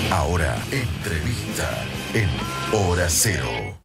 Ahora, entrevista en Hora Cero.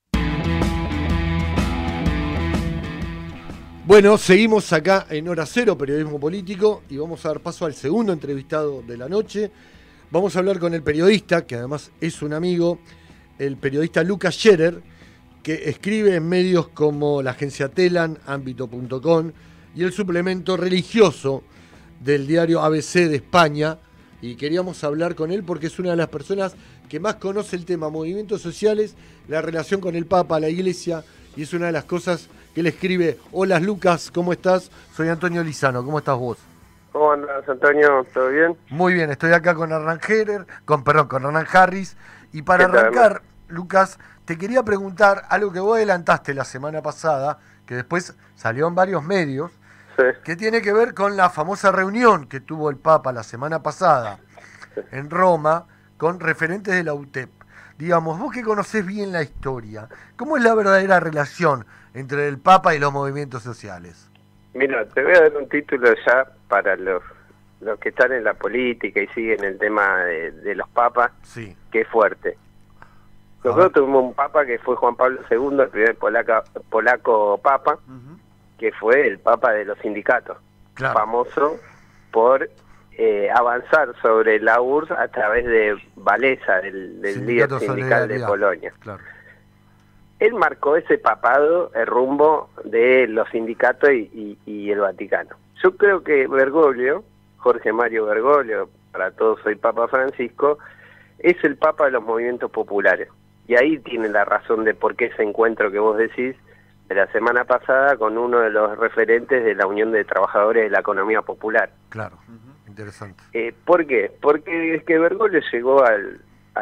Bueno, seguimos acá en Hora Cero, periodismo político, y vamos a dar paso al segundo entrevistado de la noche. Vamos a hablar con el periodista, que además es un amigo, el periodista Lucas Scherer, que escribe en medios como la agencia Telan, Ámbito.com y el suplemento religioso del diario ABC de España. Y queríamos hablar con él porque es una de las personas que más conoce el tema movimientos sociales, la relación con el Papa, la Iglesia, y es una de las cosas que él escribe. Hola Lucas, ¿cómo estás? Soy Antonio Lizano, ¿cómo estás vos? ¿Cómo andás, Antonio? ¿Todo bien? Muy bien, estoy acá con Hernán Scherer, con Hernán Harris, y para arrancar, Lucas, te quería preguntar algo que vos adelantaste la semana pasada, que después salió en varios medios, sí, que tiene que ver con la famosa reunión que tuvo el Papa la semana pasada en Roma con referentes de la UTEP. Digamos, vos que conocés bien la historia, ¿cómo es la verdadera relación entre el Papa y los movimientos sociales? Mira, te voy a dar un título ya para los que están en la política y siguen el tema de los papas, sí, que es fuerte. Nosotros tuvimos un papa que fue Juan Pablo II, el primer polaco papa, que fue el papa de los sindicatos, claro, famoso por avanzar sobre la URSS a través de Walesa, del líder sindical de Polonia. Claro. Él marcó ese papado, el rumbo de los sindicatos y el Vaticano. Yo creo que Bergoglio, Jorge Mario Bergoglio, para todos soy Papa Francisco, es el papa de los movimientos populares. Y ahí tiene la razón de por qué ese encuentro que vos decís de la semana pasada con uno de los referentes de la Unión de Trabajadores de la Economía Popular. Claro, interesante. ¿Por qué? Porque es que Bergoglio llegó al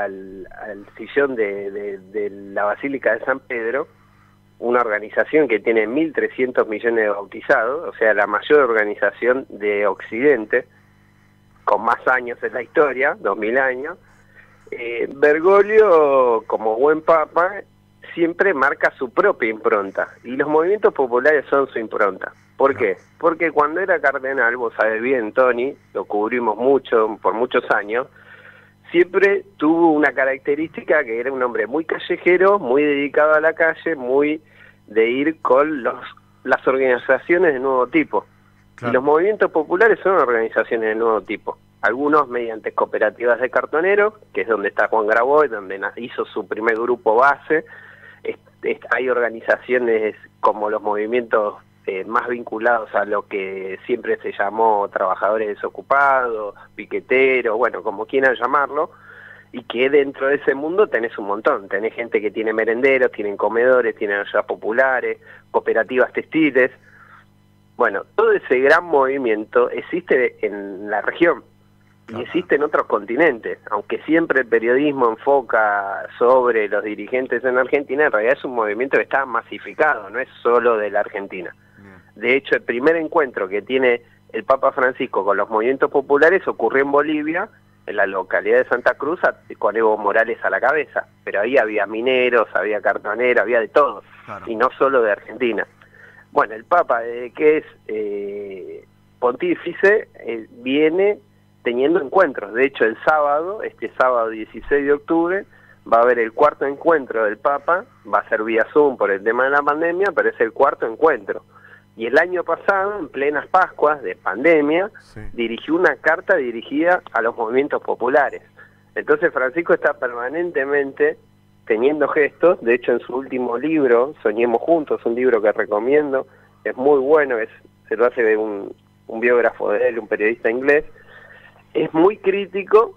sillón de la Basílica de San Pedro, una organización que tiene 1.300 millones de bautizados, o sea, la mayor organización de Occidente, con más años en la historia, 2.000 años. Bergoglio, como buen papa, siempre marca su propia impronta, y los movimientos populares son su impronta. ¿Por qué? Porque cuando era cardenal, vos sabés bien, Tony, lo cubrimos mucho, por muchos años, siempre tuvo una característica que era un hombre muy callejero, muy dedicado a la calle, muy de ir con las organizaciones de nuevo tipo. Claro. Y los movimientos populares son organizaciones de nuevo tipo. Algunos mediante cooperativas de cartoneros, que es donde está Juan Grabois, donde hizo su primer grupo base. Hay organizaciones como los movimientos más vinculados a lo que siempre se llamó trabajadores desocupados, piqueteros, bueno, como quieran llamarlo, y que dentro de ese mundo tenés un montón. Tenés gente que tiene merenderos, tienen comedores, tienen ollas populares, cooperativas textiles. Bueno, todo ese gran movimiento existe en la región y existe en otros continentes, aunque siempre el periodismo enfoca sobre los dirigentes en Argentina, en realidad es un movimiento que está masificado, no es solo de la Argentina. De hecho, el primer encuentro que tiene el Papa Francisco con los movimientos populares ocurrió en Bolivia, en la localidad de Santa Cruz, con Evo Morales a la cabeza. Pero ahí había mineros, había cartoneros, había de todo, claro, y no solo de Argentina. Bueno, el Papa, que es pontífice, viene teniendo encuentros. De hecho, este sábado 16 de octubre, va a haber el cuarto encuentro del Papa, va a ser vía Zoom por el tema de la pandemia, pero es el cuarto encuentro. Y el año pasado, en plenas Pascuas de pandemia, dirigió una carta dirigida a los movimientos populares. Entonces Francisco está permanentemente teniendo gestos. De hecho, en su último libro, Soñemos Juntos, un libro que recomiendo, es muy bueno, se lo hace un biógrafo de él, un periodista inglés, es muy crítico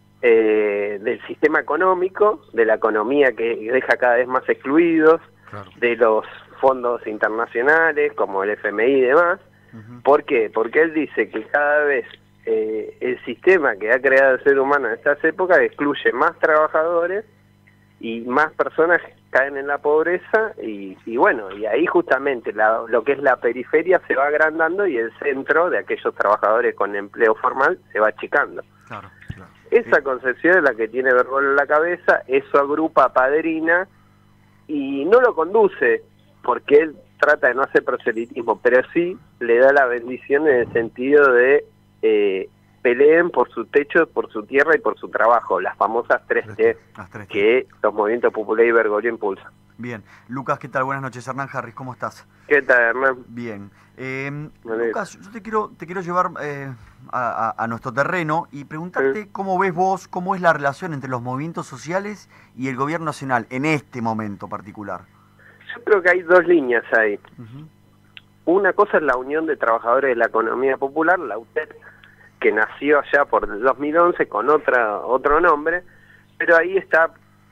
del sistema económico, de la economía que deja cada vez más excluidos, claro, de los fondos internacionales como el FMI y demás. ¿Por qué? Porque él dice que cada vez el sistema que ha creado el ser humano en estas épocas excluye más trabajadores y más personas caen en la pobreza y bueno, y ahí justamente lo que es la periferia se va agrandando y el centro de aquellos trabajadores con empleo formal se va achicando. Claro, claro. Esa concepción es la que tiene Bergoglio en la cabeza, eso agrupa, padrina y no lo conduce porque él trata de no hacer proselitismo, pero sí le da la bendición en el sentido de peleen por su techo, por su tierra y por su trabajo, las famosas 3T, Las 3T. que los movimientos populares y Bergoglio impulsan. Bien. Lucas, ¿qué tal? Buenas noches. Hernán Harris, ¿cómo estás? ¿Qué tal, Hernán? Bien. Lucas, yo te quiero llevar a nuestro terreno y preguntarte cómo ves vos, cómo es la relación entre los movimientos sociales y el gobierno nacional en este momento particular. Yo creo que hay dos líneas ahí. Una cosa es la Unión de Trabajadores de la Economía Popular, la UTEP, que nació allá por el 2011 con otro nombre, pero ahí está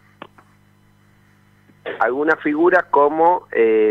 algunas figuras como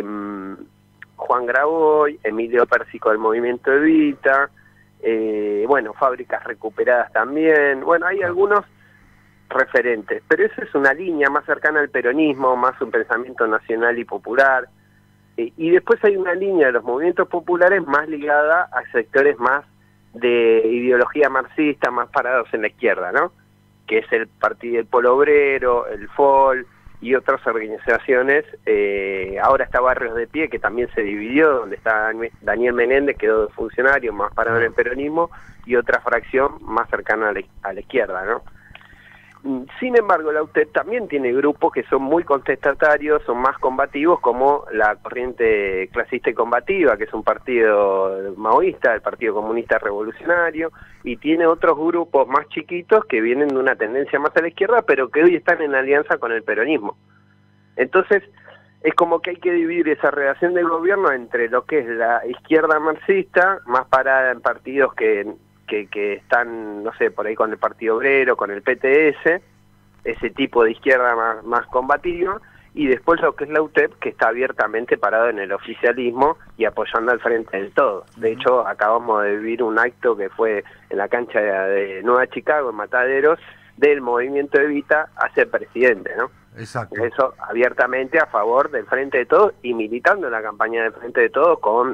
Juan Graboy, Emilio Pérsico del Movimiento Evita, bueno, Fábricas Recuperadas también, bueno, hay algunos referentes, pero esa es una línea más cercana al peronismo, más un pensamiento nacional y popular, y después hay una línea de los movimientos populares más ligada a sectores más de ideología marxista, más parados en la izquierda, ¿no? Que es el Partido del Polo Obrero, el FOL y otras organizaciones. Ahora está Barrios de Pie, que también se dividió, donde está Daniel Menéndez, quedó de funcionario, más parado en el peronismo, y otra fracción más cercana a la izquierda, ¿no? Sin embargo, la UTEP también tiene grupos que son muy contestatarios, son más combativos, como la Corriente Clasista y Combativa, que es un partido maoísta, el Partido Comunista Revolucionario, y tiene otros grupos más chiquitos que vienen de una tendencia más a la izquierda, pero que hoy están en alianza con el peronismo. Entonces, es como que hay que dividir esa relación del gobierno entre lo que es la izquierda marxista, más parada en partidos que están, no sé, por ahí con el Partido Obrero, con el PTS, ese tipo de izquierda más combativa, y después lo que es la UTEP, que está abiertamente parado en el oficialismo y apoyando al Frente del Todo. De hecho, acabamos de vivir un acto que fue en la cancha de Nueva Chicago, en Mataderos, del movimiento Evita hacia el presidente, ¿no? Exacto. Eso abiertamente a favor del Frente de Todos y militando en la campaña del Frente de Todos con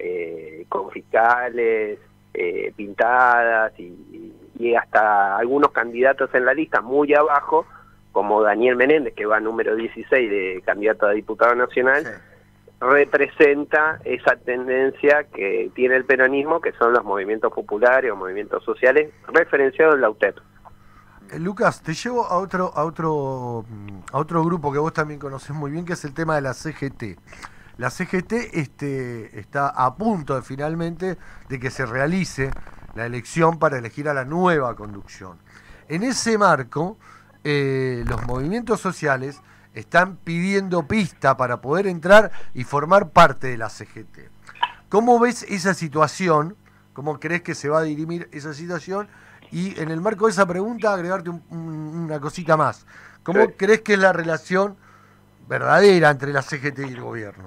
fiscales, pintadas y hasta algunos candidatos en la lista muy abajo, como Daniel Menéndez, que va número 16 de candidato a diputado nacional, sí, representa esa tendencia que tiene el peronismo, que son los movimientos populares o movimientos sociales referenciados en la UTEP. Lucas, te llevo a otro grupo que vos también conocés muy bien, que es el tema de la CGT. La CGT está a punto de finalmente de que se realice la elección para elegir a la nueva conducción. En ese marco, los movimientos sociales están pidiendo pista para poder entrar y formar parte de la CGT. ¿Cómo ves esa situación? ¿Cómo crees que se va a dirimir esa situación? Y en el marco de esa pregunta, agregarte una cosita más. ¿Cómo crees que es la relación verdadera entre la CGT y el gobierno?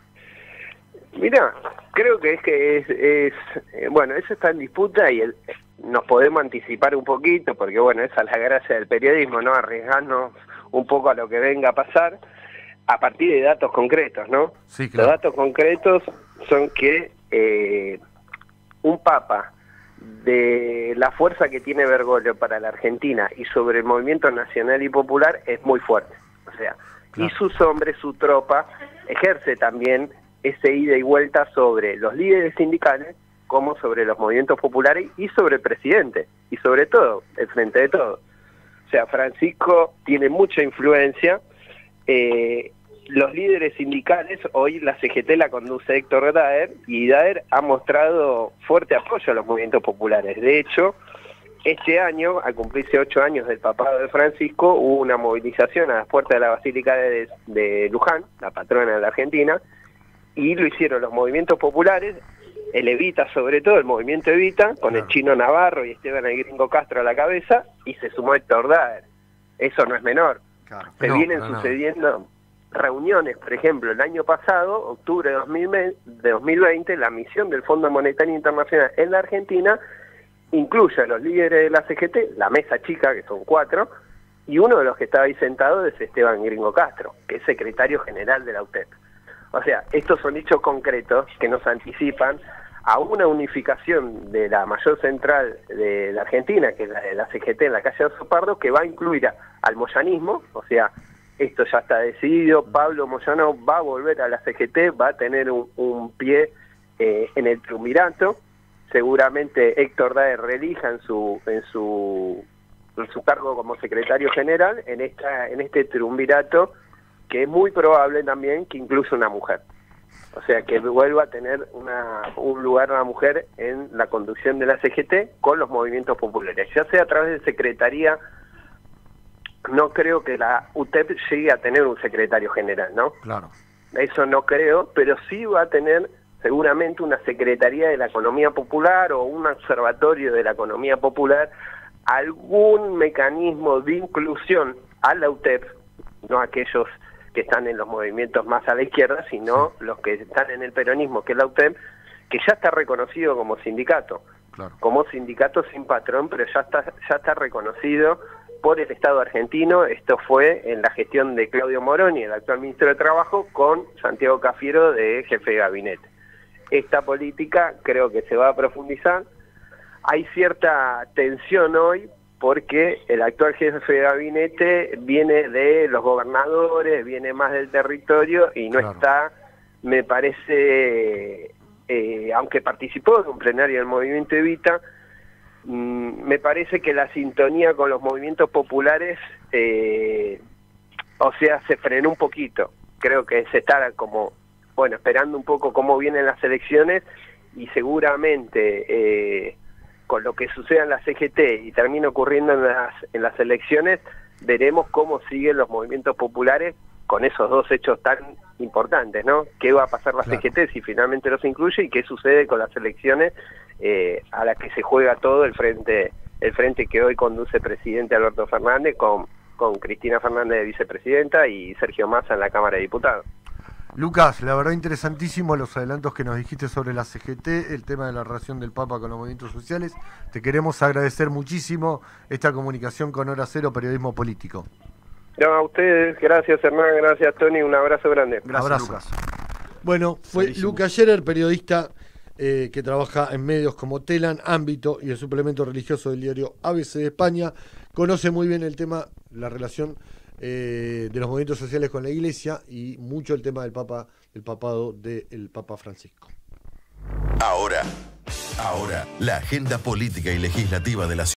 Mira, creo que bueno, eso está en disputa y nos podemos anticipar un poquito, porque bueno, esa es la gracia del periodismo, ¿no? Arriesgarnos un poco a lo que venga a pasar a partir de datos concretos, ¿no? Sí, claro. Los datos concretos son que un papa de la fuerza que tiene Bergoglio para la Argentina y sobre el movimiento nacional y popular es muy fuerte. O sea, claro, y sus hombres, su tropa, ejerce también ese ida y vuelta sobre los líderes sindicales como sobre los movimientos populares y sobre el presidente, y sobre todo, el Frente de Todos. O sea, Francisco tiene mucha influencia. Los líderes sindicales, hoy la CGT la conduce Héctor Daer, y Daer ha mostrado fuerte apoyo a los movimientos populares. De hecho, este año, al cumplirse 8 años del papado de Francisco, hubo una movilización a las puertas de la Basílica de Luján, la patrona de la Argentina, y lo hicieron los movimientos populares, el Evita sobre todo, el movimiento Evita, con el Chino Navarro y Esteban el Gringo Castro a la cabeza, y se sumó Héctor Daer. Eso no es menor. Claro, se vienen sucediendo reuniones, por ejemplo, el año pasado, octubre de 2020, la misión del Fondo Monetario Internacional en la Argentina incluye a los líderes de la CGT, la mesa chica, que son 4, y uno de los que estaba ahí sentado es Esteban Gringo Castro, que es secretario general de la UTEP. O sea, estos son hechos concretos que nos anticipan a una unificación de la mayor central de la Argentina, que es la de la CGT en la calle Oso Pardo, que va a incluir al moyanismo. O sea, esto ya está decidido, Pablo Moyano va a volver a la CGT, va a tener un pie en el triunvirato, seguramente Héctor Daer reelija en su cargo como secretario general en este triunvirato, que es muy probable también que incluya una mujer. O sea, que vuelva a tener un lugar una mujer en la conducción de la CGT con los movimientos populares, ya sea a través de secretaría. No creo que la UTEP llegue a tener un secretario general, ¿no? Claro. Eso no creo, pero sí va a tener seguramente una secretaría de la economía popular o un observatorio de la economía popular, algún mecanismo de inclusión a la UTEP, no aquellos que están en los movimientos más a la izquierda, sino los que están en el peronismo, que es la UTEP, que ya está reconocido como sindicato, como sindicato sin patrón, pero ya está reconocido por el Estado argentino. Esto fue en la gestión de Claudio Moroni, el actual ministro de Trabajo, con Santiago Cafiero de jefe de gabinete. Esta política creo que se va a profundizar. Hay cierta tensión hoy porque el actual jefe de gabinete viene de los gobernadores, viene más del territorio y no está, me parece, aunque participó en un plenario del movimiento Evita, me parece que la sintonía con los movimientos populares, se frenó un poquito. Creo que se está esperando un poco cómo vienen las elecciones y seguramente con lo que suceda en la CGT y termine ocurriendo en las elecciones, veremos cómo siguen los movimientos populares con esos dos hechos tan importantes, ¿no? ¿Qué va a pasar la CGT si finalmente los incluye y qué sucede con las elecciones a las que se juega todo el frente que hoy conduce el presidente Alberto Fernández con Cristina Fernández de vicepresidenta y Sergio Massa en la Cámara de Diputados? Lucas, la verdad interesantísimo los adelantos que nos dijiste sobre la CGT, el tema de la relación del Papa con los movimientos sociales. Te queremos agradecer muchísimo esta comunicación con Hora Cero Periodismo Político. No, a ustedes, gracias Hernán, gracias Tony, un abrazo grande. Gracias, Lucas. Bueno, fue Lucas Scherer, periodista que trabaja en medios como Telan, Ámbito y el suplemento religioso del diario ABC de España. Conoce muy bien el tema, la relación de los movimientos sociales con la Iglesia y mucho el tema del papado del Papa Francisco. Ahora, la agenda política y legislativa de la ciudad.